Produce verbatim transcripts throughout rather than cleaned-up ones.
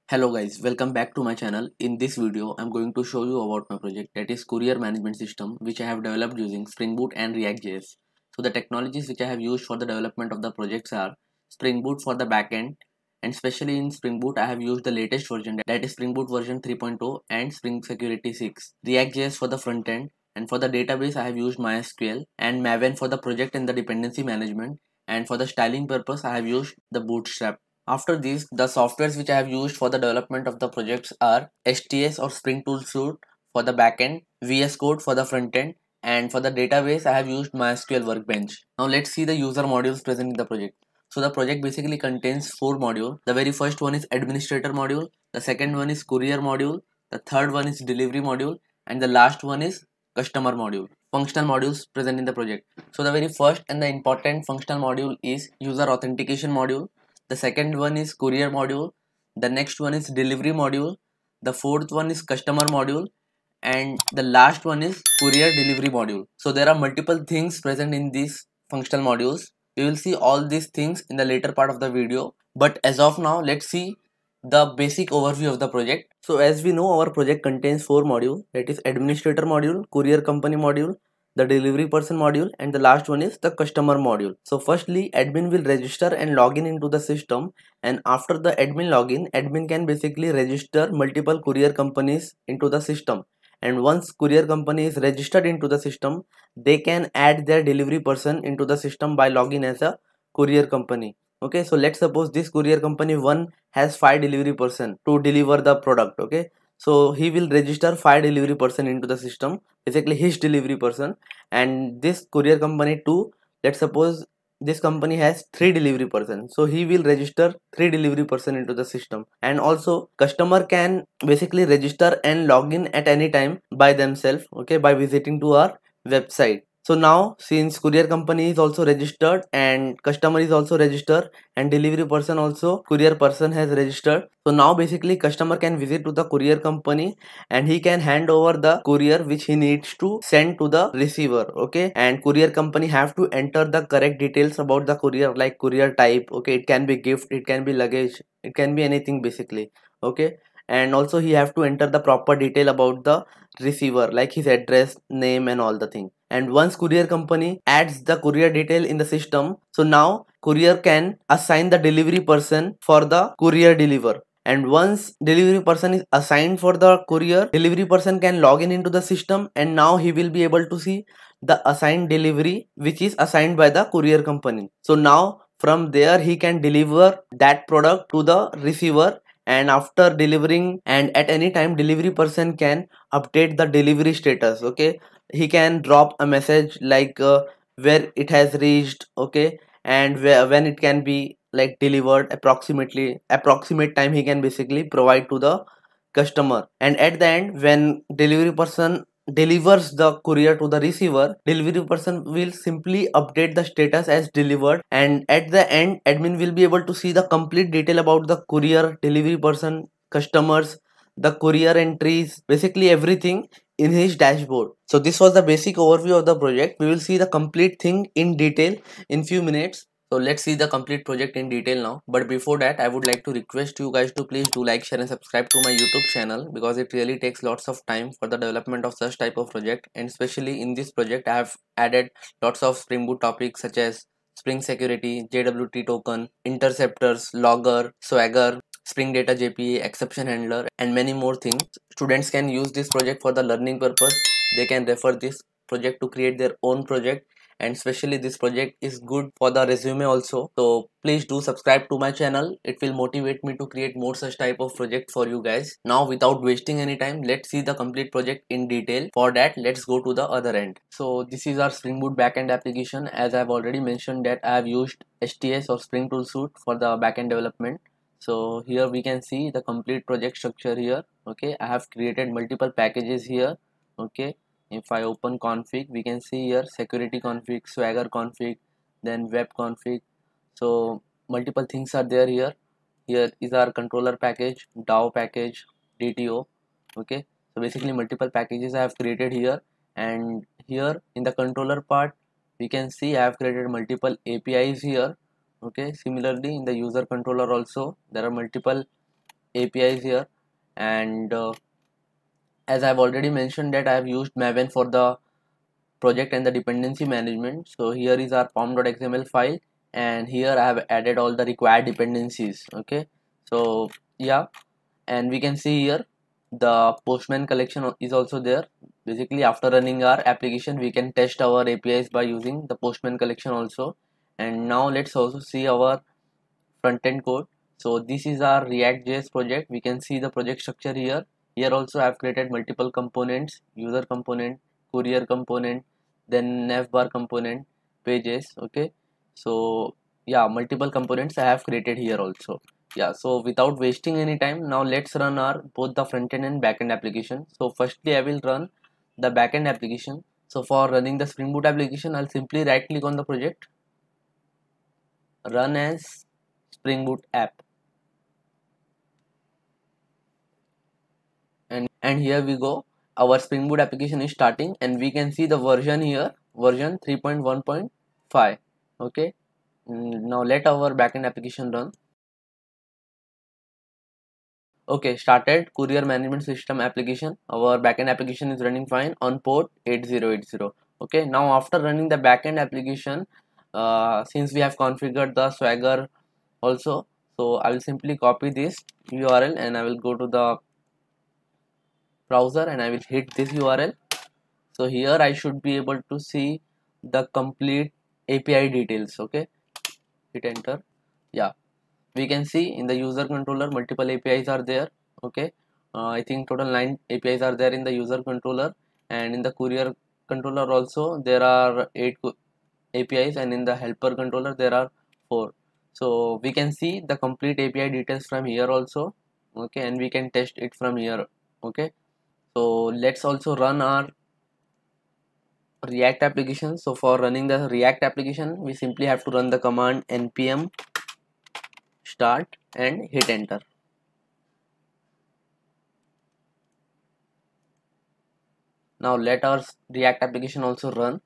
Hello guys, welcome back to my channel. In this video, I'm going to show you about my project, that is Courier Management System, which I have developed using Spring Boot and React.js. So the technologies which I have used for the development of the projects are Spring Boot for the backend, and especially in Spring Boot I have used the latest version, that is Spring Boot version three point oh and Spring Security six. React.js for the front end, and for the database I have used MySQL and Maven for the project and the dependency management, and for the styling purpose I have used the Bootstrap. After this, the softwares which I have used for the development of the projects are S T S or Spring Tool Suite for the backend, V S Code for the front end, and for the database I have used MySQL Workbench. Now let's see the user modules present in the project. So the project basically contains four modules. The very first one is administrator module, the second one is courier module, the third one is delivery module, and the last one is customer module. Functional modules present in the project. So the very first and the important functional module is user authentication module. The second one is courier module, the next one is delivery module, the fourth one is customer module, and the last one is courier delivery module. So there are multiple things present in these functional modules. We will see all these things in the later part of the video, but as of now let's see the basic overview of the project. So as we know, our project contains four modules, that is administrator module, courier company module, the delivery person module, and the last one is the customer module. So firstly, admin will register and log in into the system, and after the admin login, admin can basically register multiple courier companies into the system. And once courier company is registered into the system, they can add their delivery person into the system by logging as a courier company. Okay, so let's suppose this courier company one has five delivery person to deliver the product. Okay, so he will register five delivery person into the system, basically his delivery person. And this courier company two, let's suppose this company has three delivery person, so he will register three delivery person into the system. And also customer can basically register and log in at any time by themselves, okay, by visiting to our website. So now since courier company is also registered and customer is also registered and delivery person also courier person has registered, so now basically customer can visit to the courier company and he can hand over the courier which he needs to send to the receiver. Okay, and courier company have to enter the correct details about the courier, like courier type. Okay, it can be gift, it can be luggage, it can be anything basically. Okay, and also he have to enter the proper detail about the receiver, like his address, name, and all the thing. And once courier company adds the courier detail in the system, so now courier can assign the delivery person for the courier deliver. And once delivery person is assigned for the courier, delivery person can log in into the system, and now he will be able to see the assigned delivery which is assigned by the courier company. So now from there he can deliver that product to the receiver, and after delivering and at any time delivery person can update the delivery status. Okay, he can drop a message like uh, where it has reached, okay, and where, when it can be like delivered, approximately approximate time he can basically provide to the customer. And at the end, when delivery person delivers the courier to the receiver, delivery person will simply update the status as delivered, and at the end admin will be able to see the complete detail about the courier, delivery person, customers, the courier entries, basically everything in his dashboard. So this was the basic overview of the project. We will see the complete thing in detail in few minutes. So let's see the complete project in detail now. But before that, I would like to request you guys to please do like, share and subscribe to my YouTube channel, because it really takes lots of time for the development of such type of project. And especially in this project, I have added lots of Spring Boot topics such as Spring Security, J W T token, interceptors, logger, swagger, Spring Data J P A, exception handler, and many more things. Students can use this project for the learning purpose. They can refer this project to create their own project, and especially this project is good for the resume also. So please do subscribe to my channel. It will motivate me to create more such type of project for you guys. Now without wasting any time, let's see the complete project in detail. For that, let's go to the other end. So this is our Spring Boot backend application. As I've already mentioned that I have used S T S or Spring Tool Suite for the backend development. So here we can see the complete project structure here. Okay, I have created multiple packages here. Okay, if I open config, we can see here security config, swagger config, then web config. So multiple things are there here. Here is our controller package, D A O package, D T O. Okay, so basically multiple packages I have created here. And here in the controller part, we can see I have created multiple A P Is here. Okay, similarly in the user controller also there are multiple A P Is here, and uh, as I've already mentioned that I have used Maven for the project and the dependency management. So here is our pom.xml file, and here I have added all the required dependencies. Okay, so yeah, and we can see here the Postman collection is also there. Basically, after running our application, we can test our A P Is by using the Postman collection also. And now let's also see our front-end code. So this is our React.js project. We can see the project structure here. Here also I have created multiple components: user component, courier component, then navbar component, pages. Okay, so yeah, multiple components I have created here also. Yeah, so without wasting any time, now let's run our both the front-end and back-end application. So firstly I will run the back-end application. So for running the Spring Boot application, I'll simply right click on the project, run as Spring Boot app, and and here we go, our Spring Boot application is starting, and we can see the version here, version three point one point five. Okay, now let our backend application run. Okay, started courier management system application. Our backend application is running fine on port eight zero eight zero. Okay, now after running the backend application, uh, since we have configured the Swagger also, so I will simply copy this U R L and I will go to the browser and I will hit this U R L. So here I should be able to see the complete A P I details. Okay, hit enter. Yeah, we can see in the user controller multiple A P Is are there. Okay, uh, I think total nine A P Is are there in the user controller, and in the courier controller also there are eight A P Is, and in the helper controller there are four. So we can see the complete A P I details from here also. Okay, and we can test it from here. Okay, so let's also run our React application. So for running the React application, we simply have to run the command npm start and hit enter. Now let our React application also run.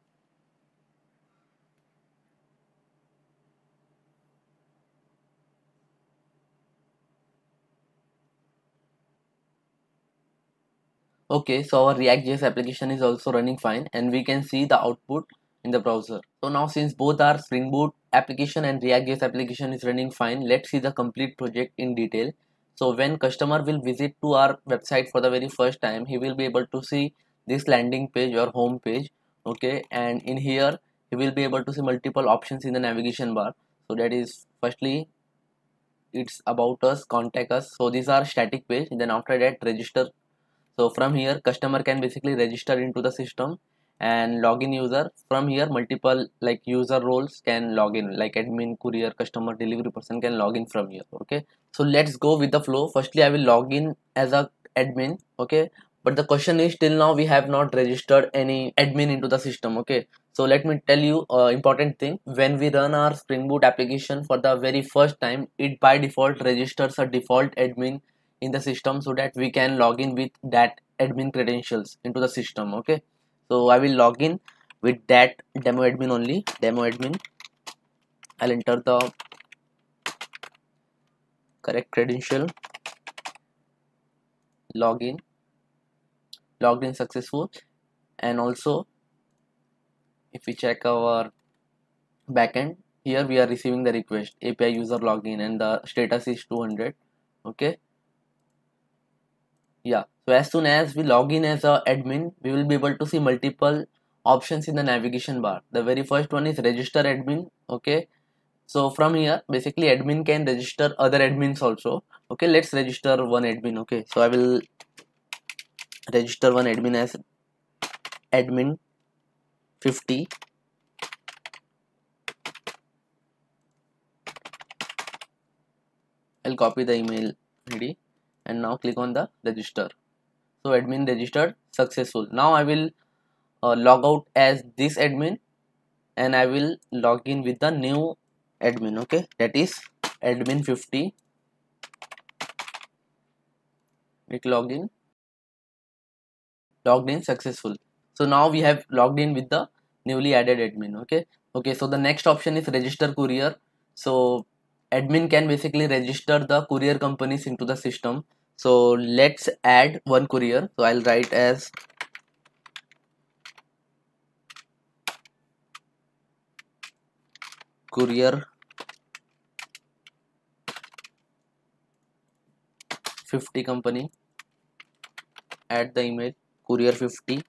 Okay, so our React.js application is also running fine, and we can see the output in the browser. So now since both our Spring Boot application and React.js application is running fine, let's see the complete project in detail. So when customer will visit to our website for the very first time, he will be able to see this landing page or home page. Okay, and in here he will be able to see multiple options in the navigation bar. So that is firstly it's about us, contact us. So these are static page. Then after that, register. So from here customer can basically register into the system and login user. From here multiple like user roles can log in, like admin, courier, customer, delivery person can log in from here. Okay, so let's go with the flow. Firstly I will log in as a admin. Okay, but the question is till now we have not registered any admin into the system. Okay, so let me tell you uh, important thing. When we run our Spring Boot application for the very first time, it by default registers a default admin in the system so that we can log in with that admin credentials into the system. Okay, so I will log in with that demo admin only, demo admin. I'll enter the correct credential, login, logged in successful. And also if we check our backend, here we are receiving the request A P I user login and the status is two hundred. Okay, yeah, so as soon as we log in as a admin, we will be able to see multiple options in the navigation bar. The very first one is register admin. Okay, so from here basically admin can register other admins also. Okay, let's register one admin. Okay, so I will register one admin as admin fifty. I'll copy the email I D and now click on the register. So admin registered successful. Now I will uh, log out as this admin and I will log in with the new admin. Okay, that is admin fifty. Click login, logged in successful. So now we have logged in with the newly added admin. Okay, okay, so the next option is register courier. So admin can basically register the courier companies into the system. So let's add one courier. So I'll write as courier fifty company. Add the email courier fifty.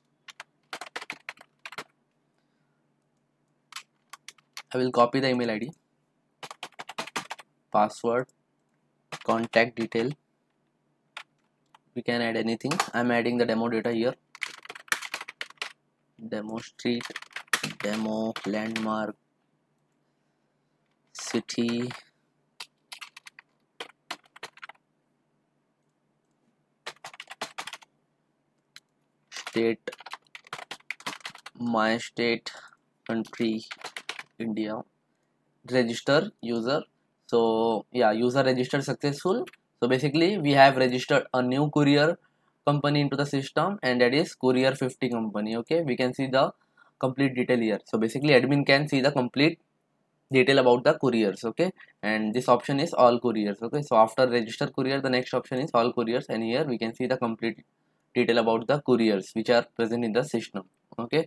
I will copy the email I D, password, contact detail. We can add anything. I'm adding the demo data here. Demo street, demo landmark, city, state, my state, country, India, register user. So yeah, user registered successful. So basically we have registered a new courier company into the system, and that is courier fifty company. Okay, we can see the complete detail here. So basically admin can see the complete detail about the couriers. Okay, and this option is all couriers. Okay, so after register courier, the next option is all couriers, and here we can see the complete detail about the couriers which are present in the system. Okay,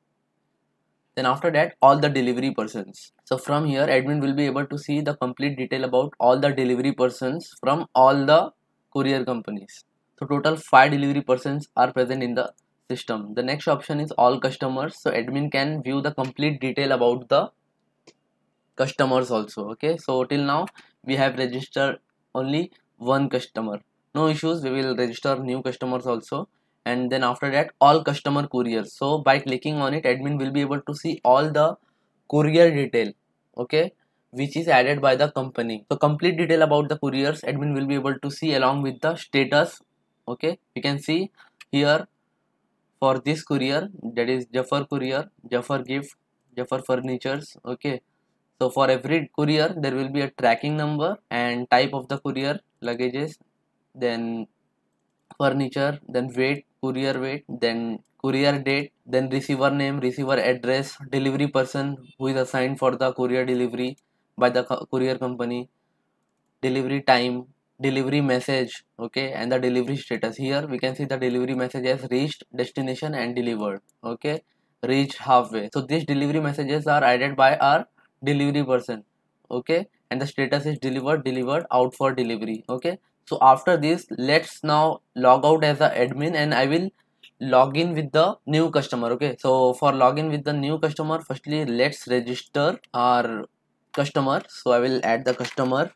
then after that, all the delivery persons. So from here admin will be able to see the complete detail about all the delivery persons from all the courier companies. So total five delivery persons are present in the system. The next option is all customers. So admin can view the complete detail about the customers also. Okay, so till now we have registered only one customer. No issues, we will register new customers also. And then after that, all customer couriers. So by clicking on it, admin will be able to see all the courier detail, okay, which is added by the company. So complete detail about the couriers admin will be able to see along with the status. Okay, you can see here for this courier, that is Jaffer courier, Jaffer gift, Jaffer furnitures. Okay, so for every courier there will be a tracking number and type of the courier, luggages, then furniture, then weight, courier weight, then courier date, then receiver name, receiver address, delivery person who is assigned for the courier delivery by the courier company, delivery time, delivery message. Okay, and the delivery status. Here we can see the delivery message has reached destination and delivered. Okay, reached halfway. So these delivery messages are added by our delivery person. Okay, and the status is delivered, delivered, out for delivery. Okay, so after this, let's now log out as a admin, and I will log in with the new customer. Okay, so for login with the new customer, firstly let's register our customer. So I will add the customer.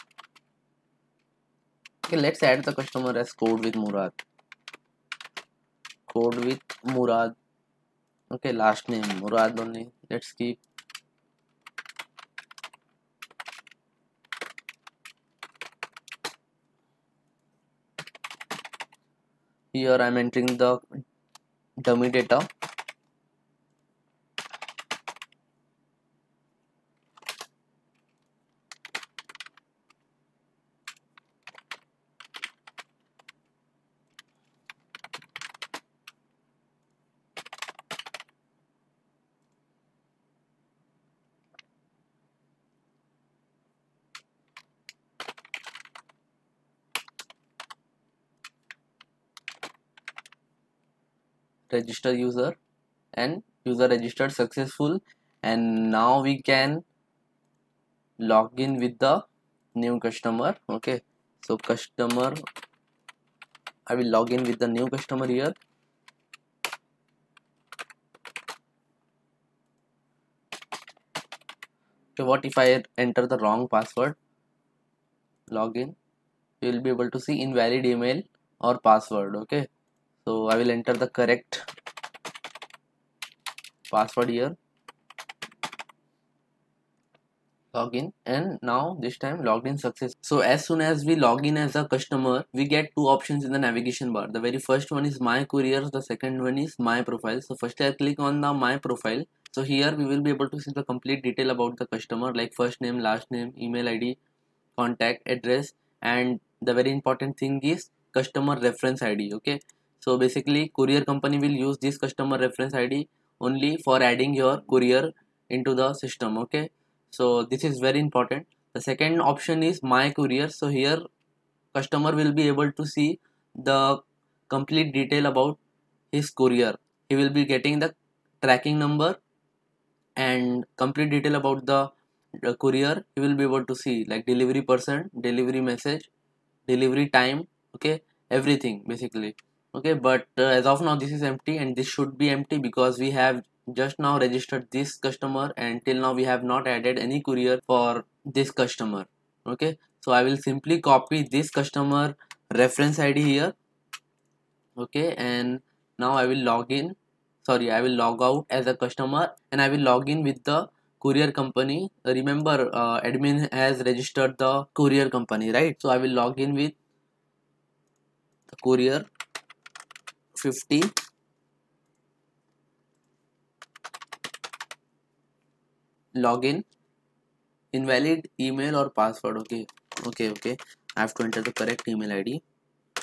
Okay, let's add the customer as code with Murad. Code with Murad. Okay, last name Murad only. Let's keep. Here I'm entering the dummy data. Register user, and user registered successful, and now we can log in with the new customer. Okay, so customer, I will log in with the new customer here. Okay, what if I enter the wrong password? Login, you will be able to see invalid email or password. Okay, so I will enter the correct password here, login, and now this time logged in success. So as soon as we log in as a customer, we get two options in the navigation bar. The very first one is my couriers, the second one is my profile. So first I click on the my profile. So here we will be able to see the complete detail about the customer, like first name, last name, email I D, contact address, and the very important thing is customer reference I D. Okay, so basically courier company will use this customer reference I D only for adding your courier into the system. Okay, so this is very important. The second option is my courier. So here customer will be able to see the complete detail about his courier. He will be getting the tracking number and complete detail about the, the courier. He will be able to see like delivery person, delivery message, delivery time, okay, everything basically. Okay, but uh, as of now this is empty, and this should be empty because we have just now registered this customer, and till now we have not added any courier for this customer. Okay, so I will simply copy this customer reference I D here. Okay, and now I will log in, sorry, I will log out as a customer, and I will log in with the courier company. Remember, uh, admin has registered the courier company, right? So I will log in with the courier fifty. Login, invalid email or password. Okay, okay, okay, I have to enter the correct email I D.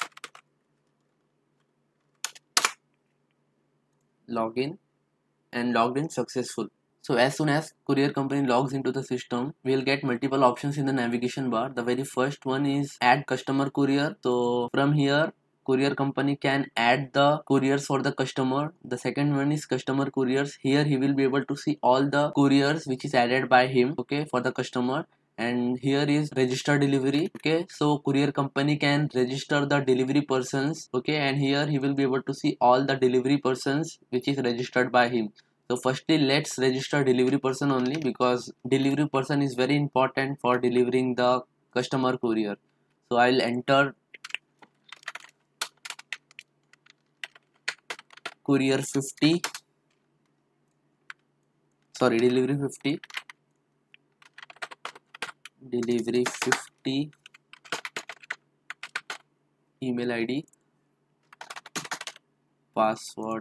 Login, and logged in successful. So as soon as courier company logs into the system, we'll get multiple options in the navigation bar. The very first one is add customer courier. So from here, courier company can add the couriers for the customer. The second one is customer couriers. Here he will be able to see all the couriers which is added by him, okay, for the customer. And here is register delivery. Okay, so courier company can register the delivery persons. Okay, and here he will be able to see all the delivery persons which is registered by him. So firstly let's register delivery person only, because delivery person is very important for delivering the customer courier. So I'll enter courier fifty, sorry, delivery fifty, delivery fifty, email I D, password,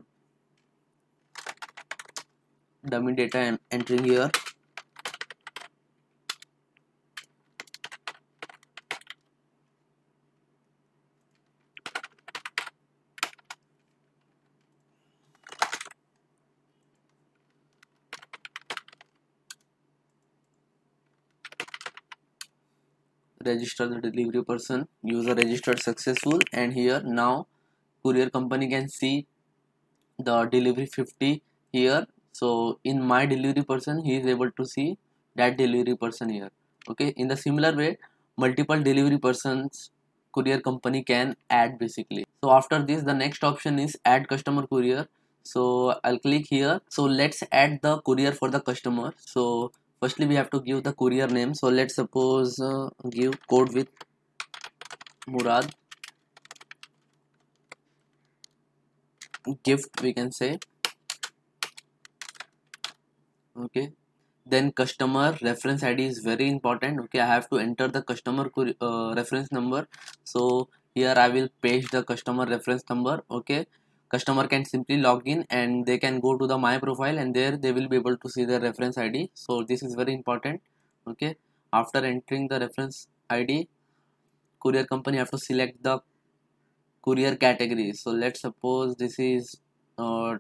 dummy data I'm entering here. Register the delivery person, user registered successful, and here now courier company can see the delivery fifty here. So in my delivery person he is able to see that delivery person here. Okay, in the similar way multiple delivery persons courier company can add basically. So after this the next option is add customer courier. So I'll click here. So let's add the courier for the customer. So firstly we have to give the courier name. So let's suppose uh, give code with Murad gift, we can say. Okay, then customer reference I D is very important. Okay, I have to enter the customer uh, reference number. So here I will paste the customer reference number. Okay, customer can simply log in and they can go to the my profile, and there they will be able to see the reference I D. So this is very important. Okay, after entering the reference I D, courier company have to select the courier category. So let's suppose this is uh,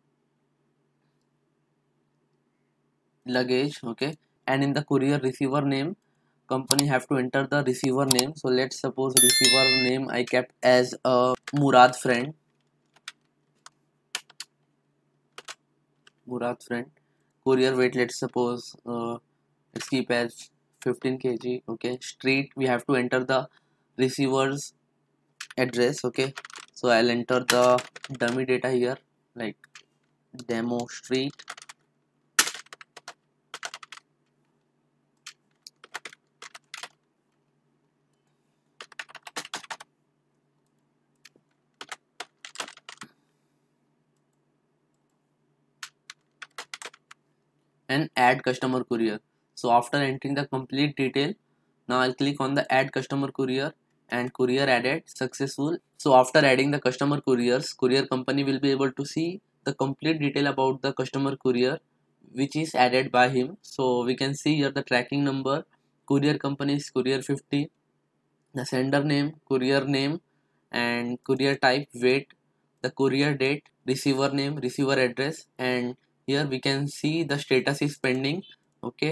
luggage. Okay, and in the courier receiver name, company have to enter the receiver name. So let's suppose receiver name I kept as a Murad friend. Murad friend. Courier weight, let's suppose uh, let's keep as fifteen kilograms. Okay, street we have to enter the receiver's address. Okay, so I'll enter the dummy data here like demo street. And add customer courier. So after entering the complete detail, now I'll click on the add customer courier, and courier added successful. So after adding the customer couriers, courier company will be able to see the complete detail about the customer courier which is added by him. So we can see here the tracking number, courier company is courier fifty, the sender name, courier name, and courier type, weight, the courier date, receiver name, receiver address, and here we can see the status is pending. Okay,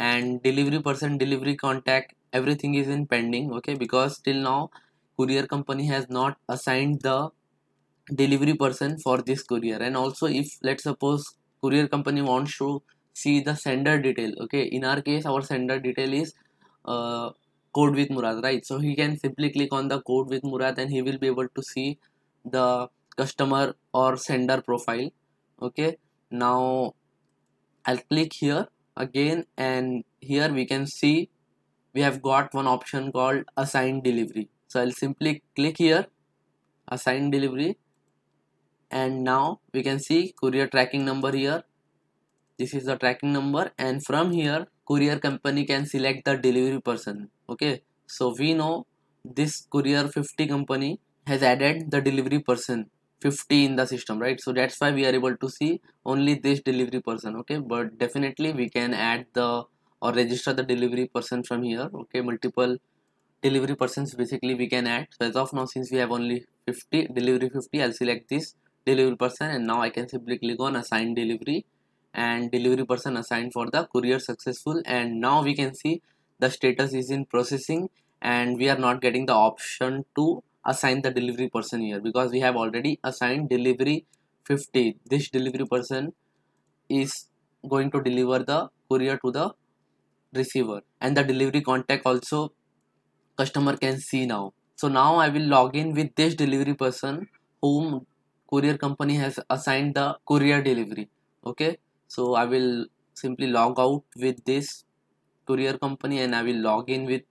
and delivery person, delivery contact, everything is in pending. Okay, because till now courier company has not assigned the delivery person for this courier. And also, if let's suppose courier company wants to see the sender detail, okay, in our case our sender detail is uh, code with Murad, right? So he can simply click on the code with Murad and he will be able to see the customer or sender profile. Okay, now I'll click here again, and here we can see we have got one option called assign delivery. So I'll simply click here, assign delivery, and now we can see courier tracking number here. This is the tracking number, and from here courier company can select the delivery person. Okay, so we know this courier fifty company has added the delivery person fifty in the system, right? So that's why we are able to see only this delivery person. Okay, but definitely we can add the or register the delivery person from here. Okay, multiple delivery persons basically we can add. So as of now, since we have only fifty delivery fifty, I'll select this delivery person, and now I can simply click on assign delivery, and delivery person assigned for the courier successful. And now we can see the status is in processing, and we are not getting the option to assign the delivery person here because we have already assigned delivery fifty. This delivery person is going to deliver the courier to the receiver, and the delivery contact also customer can see now. So now I will log in with this delivery person whom courier company has assigned the courier delivery. Okay, so I will simply log out with this courier company and I will log in with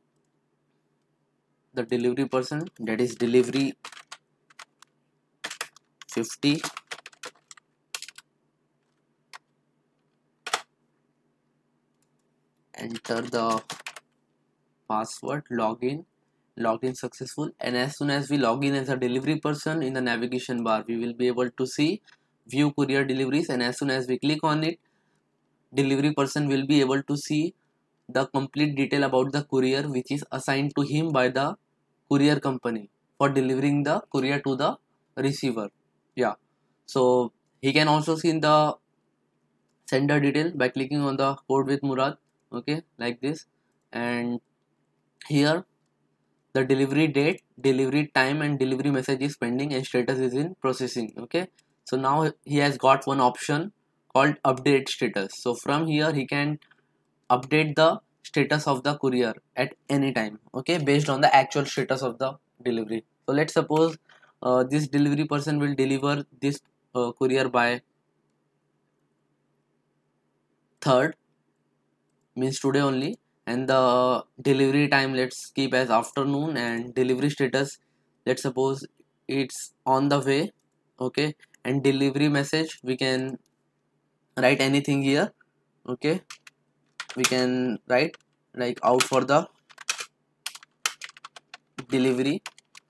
the delivery person, that is delivery fifty. Enter the password, login, login successful. And as soon as we log in as a delivery person, in the navigation bar we will be able to see view courier deliveries, and as soon as we click on it, delivery person will be able to see the complete detail about the courier which is assigned to him by the courier company for delivering the courier to the receiver. Yeah, so he can also see in the sender detail by clicking on the code with Murad. Okay, like this. And here the delivery date, delivery time, and delivery message is pending and status is in processing. Okay, so now he has got one option called update status. So from here he can update the status of the courier at any time, okay, based on the actual status of the delivery. So let's suppose uh, this delivery person will deliver this uh, courier by third, means today only, and the delivery time let's keep as afternoon, and delivery status let's suppose it's on the way. Okay, and delivery message we can write anything here. Okay, we can write like out for the delivery.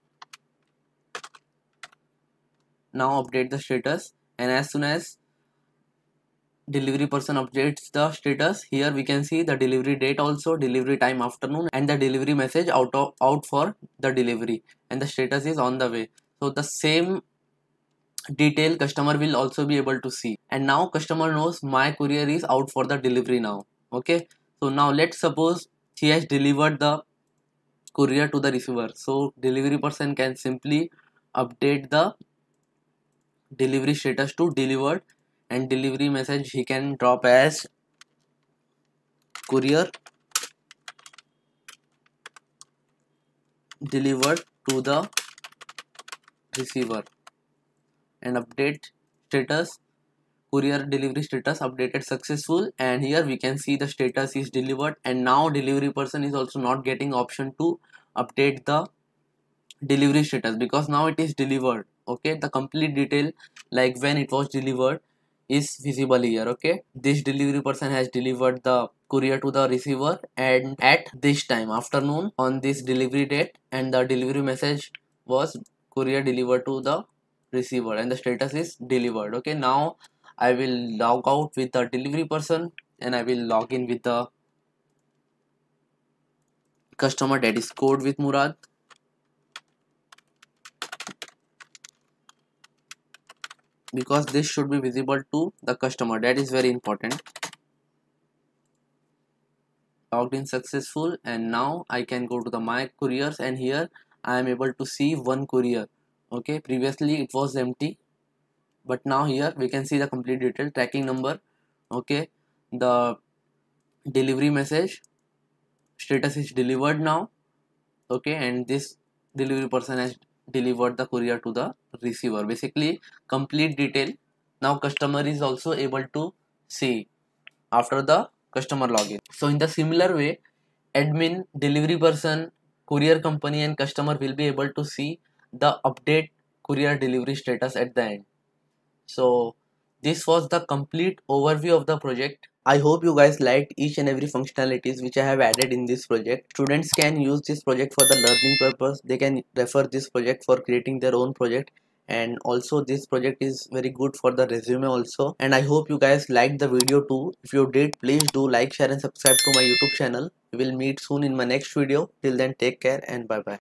Now update the status, and as soon as delivery person updates the status, here we can see the delivery date, also delivery time afternoon, and the delivery message out of out for the delivery, and the status is on the way. So the same detail customer will also be able to see, and now customer knows my courier is out for the delivery now. Okay, so now let's suppose he has delivered the courier to the receiver, so delivery person can simply update the delivery status to delivered, and delivery message he can drop as courier delivered to the receiver, and update status courier delivery status updated successful. And here we can see the status is delivered, and now delivery person is also not getting option to update the delivery status because now it is delivered. Okay, the complete detail like when it was delivered is visible here. Okay, this delivery person has delivered the courier to the receiver and at this time afternoon on this delivery date, and the delivery message was courier delivered to the receiver and the status is delivered. Okay, now I will log out with the delivery person and I will log in with the customer, that is code with Murad. Because this should be visible to the customer, that is very important. logged in successful, and now I can go to the my couriers, and here I am able to see one courier. Okay, previously it was empty, but now here we can see the complete detail, tracking number, okay, the delivery message, status is delivered now, okay, and this delivery person has delivered the courier to the receiver. Basically complete detail now customer is also able to see after the customer login. So in the similar way, admin, delivery person, courier company and customer will be able to see the update courier delivery status at the end. So this was the complete overview of the project. I hope you guys liked each and every functionalities which I have added in this project. Students can use this project for the learning purpose. They can refer this project for creating their own project, and also this project is very good for the resume also. And I hope you guys liked the video too. If you did, please do like, share and subscribe to my YouTube channel. We will meet soon in my next video. Till then, take care and bye bye.